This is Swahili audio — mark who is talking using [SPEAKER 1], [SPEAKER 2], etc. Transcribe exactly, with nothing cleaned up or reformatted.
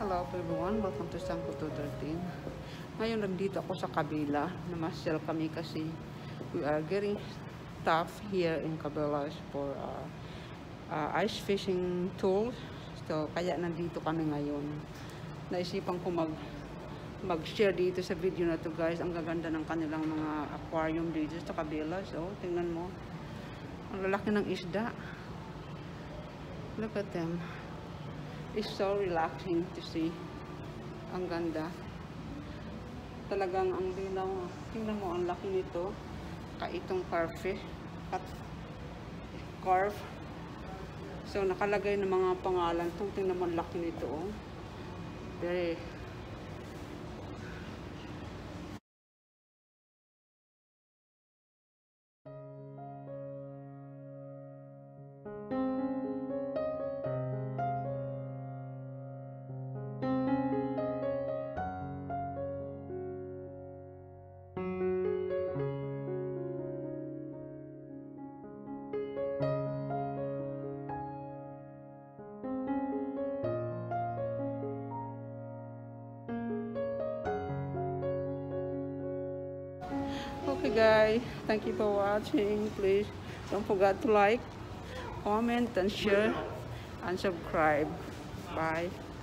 [SPEAKER 1] Hello everyone, welcome to Sangko two thirteen. Ngayon nandito ako sa kabila. Namasyal kami kasi we are getting tough here in Cabelas for uh, uh, ice fishing tools. So kaya nandito kami ngayon. Naisipan ko mag mag-share dito sa video na to guys. Ang gaganda ng kanilang mga aquarium dito sa Cabelas. So tingnan mo, ang lalaki ng isda. Look at them. It's so relaxing to see. Ang ganda. Talagang ang linaw. Tingnan mo, ang laki nito. Kaitong carfish. Cat carp. So, nakalagay ng mga pangalan. Tingnan mo, ang laki nito. Oh. Very okay guys, thank you for watching. Please don't forget to like, comment and share and subscribe. Bye.